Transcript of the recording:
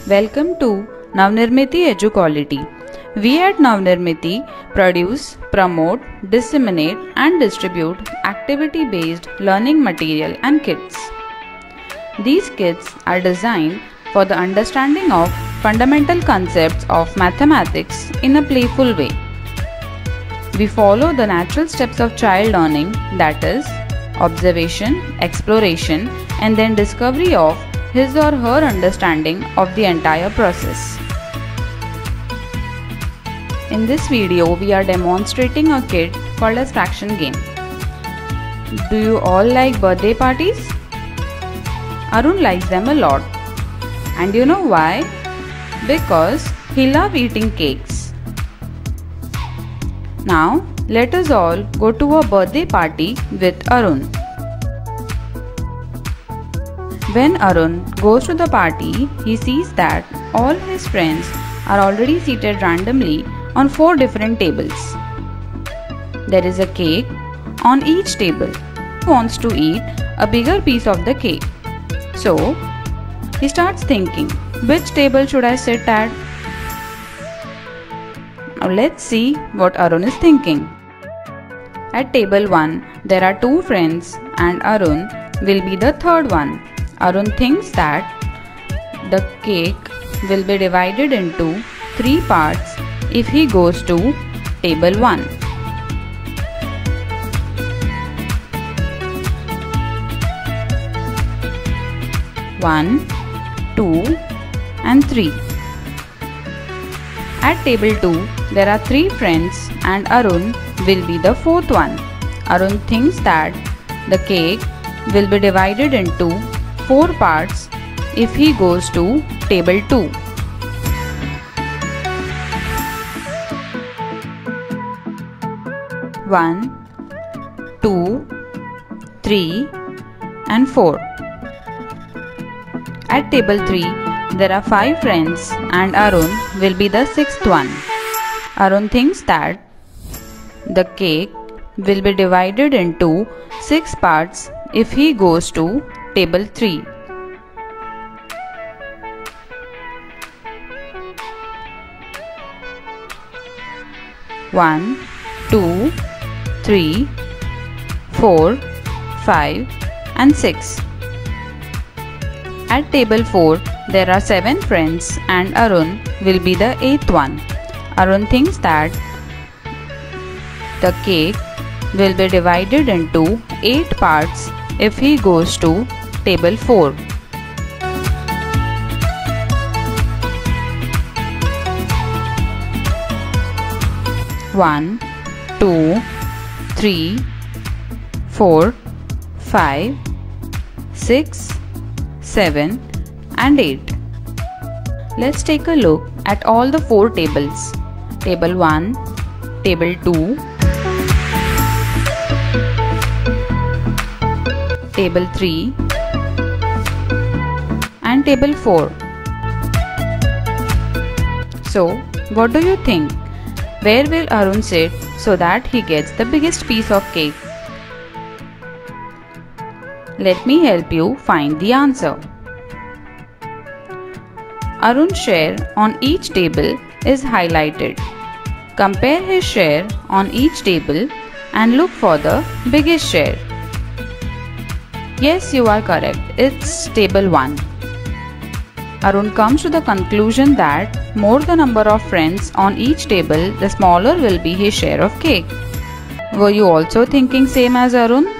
Welcome to Navnirmiti EduQuality. We at Navnirmiti produce, promote, disseminate and distribute activity-based learning material and kits. These kits are designed for the understanding of fundamental concepts of mathematics in a playful way. We follow the natural steps of child learning, that is, observation, exploration, and then discovery of his or her understanding of the entire process. In this video, we are demonstrating a kit called as Fraction Game. Do you all like birthday parties? Arun likes them a lot. And you know why? Because he loves eating cakes. Now, let us all go to a birthday party with Arun. When Arun goes to the party, he sees that all his friends are already seated randomly on 4 different tables. There is a cake on each table. He wants to eat a bigger piece of the cake. So, he starts thinking, which table should I sit at? Now let's see what Arun is thinking. At table 1, there are 2 friends and Arun will be the third one. Arun thinks that the cake will be divided into 3 parts if he goes to table 1. One, 2 and 3. At table 2, there are 3 friends and Arun will be the fourth one. Arun thinks that the cake will be divided into 4 parts if he goes to table 2. 1, 2, 3 and 4. At table 3, there are 5 friends and Arun will be the 6th one. Arun thinks that the cake will be divided into 6 parts if he goes to table 3. 1, 2, 3, 4, 5 and 6. At table 4, there are 7 friends and Arun will be the 8th one. Arun thinks that the cake will be divided into 8 parts if he goes to table 4. 1, 2, 3, 4, 5, 6, 7 and 8. Let's take a look at all the 4 tables. Table 1, Table 2, Table 3 and Table 4. So, what do you think? Where will Arun sit so that he gets the biggest piece of cake? Let me help you find the answer. Arun's share on each table is highlighted. Compare his share on each table and look for the biggest share. Yes, you are correct. It's table 1. Arun comes to the conclusion that more the number of friends on each table, the smaller will be his share of cake. Were you also thinking same as Arun?